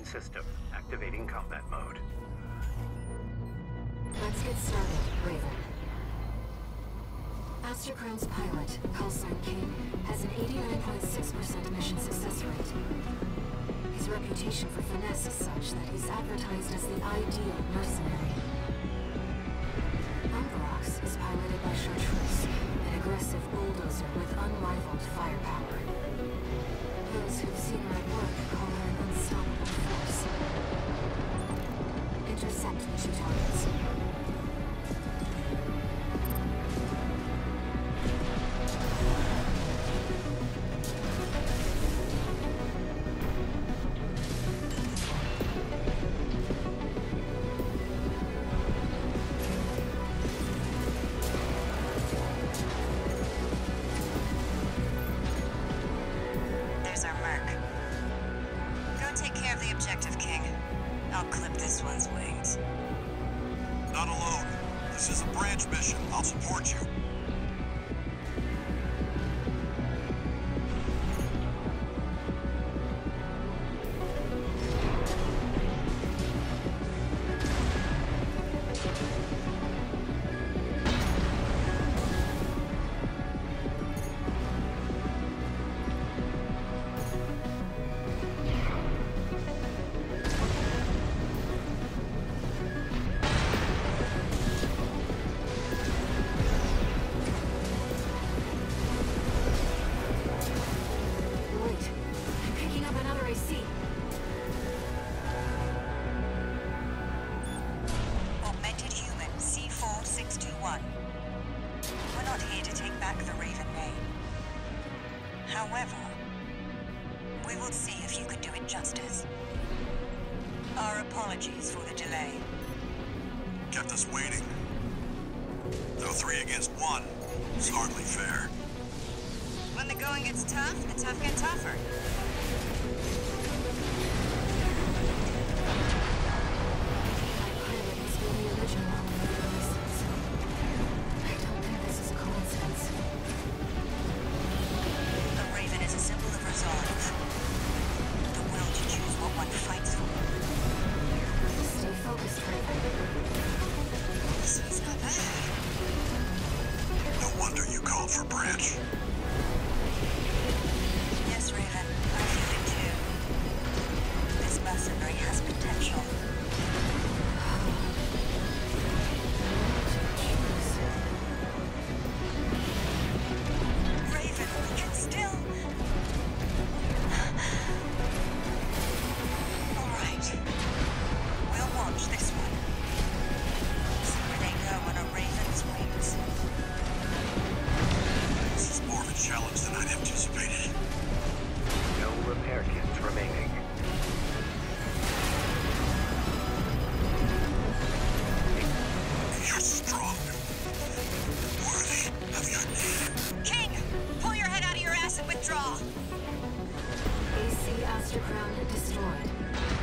immune system. Activating combat mode. Let's get started, Raven. Astrocrone's pilot, Callsign King, has an 89.6% mission success rate. His reputation for finesse is such that he's advertised as the ideal mercenary. Umbrox is piloted by Chartreuse, an aggressive bulldozer with unrivaled firepower. Those who've seen her at work call her an unstoppable force. Intercept the two targets. I'll clip this one's wings. Not alone. This is a branch mission. I'll support you. We're not here to take back the Raven name. However, we will see if you can do it justice. Our apologies for the delay. Kept us waiting. Though 3 against 1, it's hardly fair. When the going gets tough, the tough get tougher. For Branch. Yes, Raven. I feel it too. This mercenary has potential. Raven, we can still... All right. We'll watch this one. See where they go on a Raven's wings. More of a challenge than I'd anticipated. No repair kits remaining. You're strong. Worthy of your name. King! Pull your head out of your ass and withdraw! AC Astrocrown destroyed.